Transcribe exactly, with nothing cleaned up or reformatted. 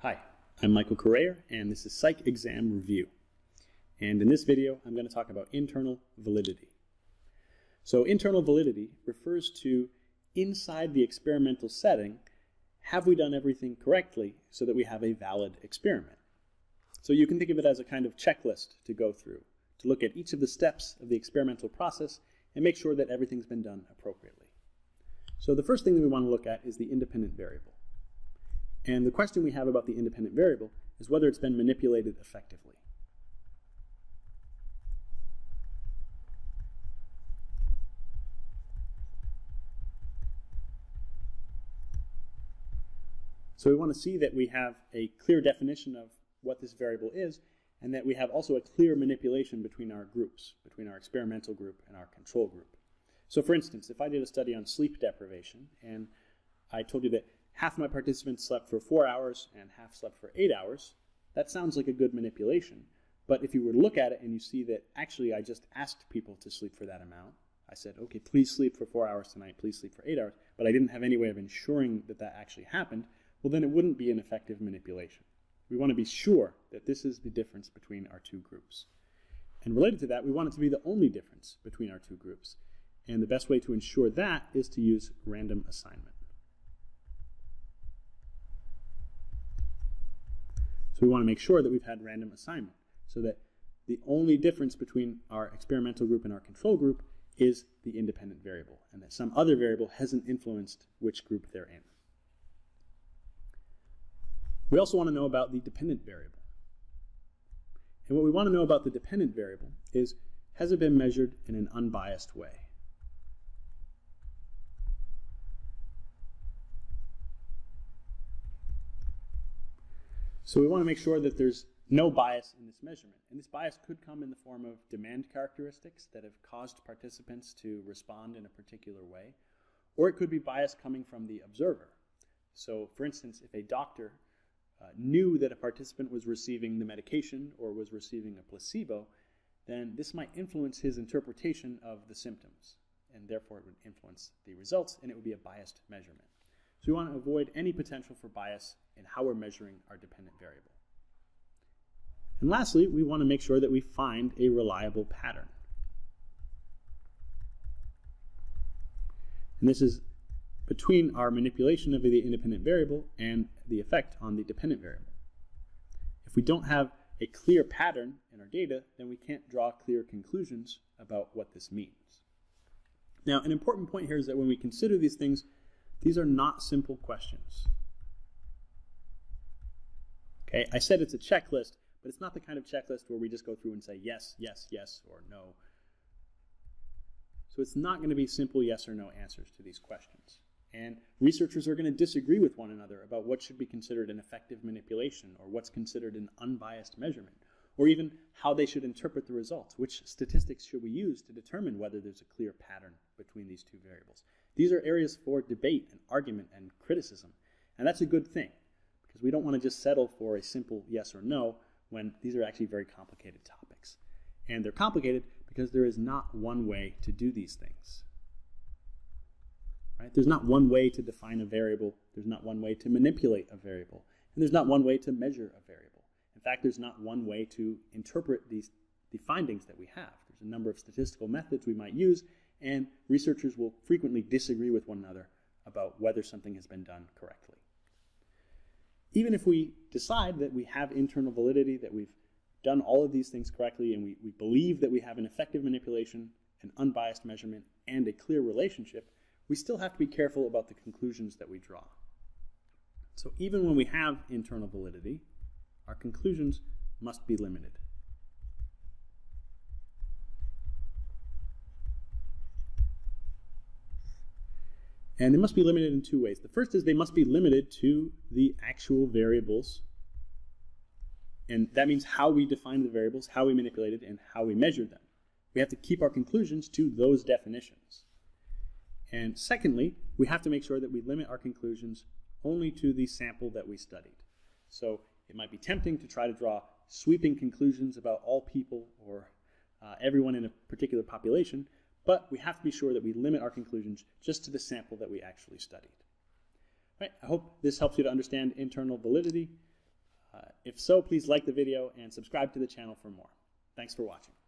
Hi, I'm Michael Correa, and this is Psych Exam Review. And in this video, I'm going to talk about internal validity. So internal validity refers to, inside the experimental setting, have we done everything correctly so that we have a valid experiment? So you can think of it as a kind of checklist to go through, to look at each of the steps of the experimental process and make sure that everything's been done appropriately. So the first thing that we want to look at is the independent variable. And the question we have about the independent variable is whether it's been manipulated effectively. So we want to see that we have a clear definition of what this variable is, and that we have also a clear manipulation between our groups, between our experimental group and our control group. So for instance, if I did a study on sleep deprivation, and I told you that half of my participants slept for four hours and half slept for eight hours, that sounds like a good manipulation. But if you were to look at it and you see that actually I just asked people to sleep for that amount, I said, okay, please sleep for four hours tonight, please sleep for eight hours, but I didn't have any way of ensuring that that actually happened, well then it wouldn't be an effective manipulation. We want to be sure that this is the difference between our two groups. And related to that, we want it to be the only difference between our two groups. And the best way to ensure that is to use random assignment. So we want to make sure that we've had random assignment so that the only difference between our experimental group and our control group is the independent variable, and that some other variable hasn't influenced which group they're in. We also want to know about the dependent variable. And what we want to know about the dependent variable is, has it been measured in an unbiased way? So we want to make sure that there's no bias in this measurement. And this bias could come in the form of demand characteristics that have caused participants to respond in a particular way, or it could be bias coming from the observer. So for instance, if a doctor uh, knew that a participant was receiving the medication or was receiving a placebo, then this might influence his interpretation of the symptoms, and therefore it would influence the results, and it would be a biased measurement. So we want to avoid any potential for bias in how we're measuring our dependent variable. And lastly, we want to make sure that we find a reliable pattern. And this is between our manipulation of the independent variable and the effect on the dependent variable. If we don't have a clear pattern in our data, then we can't draw clear conclusions about what this means. Now, an important point here is that when we consider these things, these are not simple questions. Okay, I said it's a checklist, but it's not the kind of checklist where we just go through and say yes, yes, yes, or no. So it's not going to be simple yes or no answers to these questions. And researchers are going to disagree with one another about what should be considered an effective manipulation, or what's considered an unbiased measurement, or even how they should interpret the results. Which statistics should we use to determine whether there's a clear pattern between these two variables? These are areas for debate and argument and criticism, and that's a good thing, because we don't want to just settle for a simple yes or no when these are actually very complicated topics. And they're complicated because there is not one way to do these things. Right? There's not one way to define a variable, there's not one way to manipulate a variable, and there's not one way to measure a variable. In fact, there's not one way to interpret these, the findings that we have. There's a number of statistical methods we might use, and researchers will frequently disagree with one another about whether something has been done correctly. Even if we decide that we have internal validity, that we've done all of these things correctly, and we, we believe that we have an effective manipulation, an unbiased measurement, and a clear relationship, we still have to be careful about the conclusions that we draw. So even when we have internal validity, our conclusions must be limited. And they must be limited in two ways. The first is they must be limited to the actual variables. And that means how we define the variables, how we manipulated, and how we measured them. We have to keep our conclusions to those definitions. And secondly, we have to make sure that we limit our conclusions only to the sample that we studied. So it might be tempting to try to draw sweeping conclusions about all people or uh, everyone in a particular population, but we have to be sure that we limit our conclusions just to the sample that we actually studied. Right, I hope this helps you to understand internal validity. Uh, if so, please like the video and subscribe to the channel for more. Thanks for watching.